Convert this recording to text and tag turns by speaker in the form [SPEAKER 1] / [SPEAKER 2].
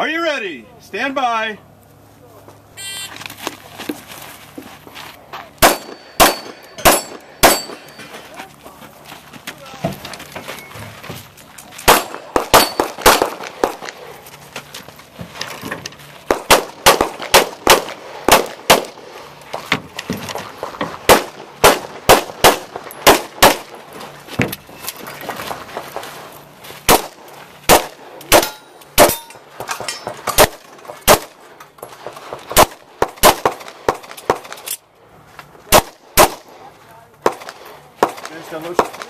[SPEAKER 1] Are you ready? Stand by. There's the motion.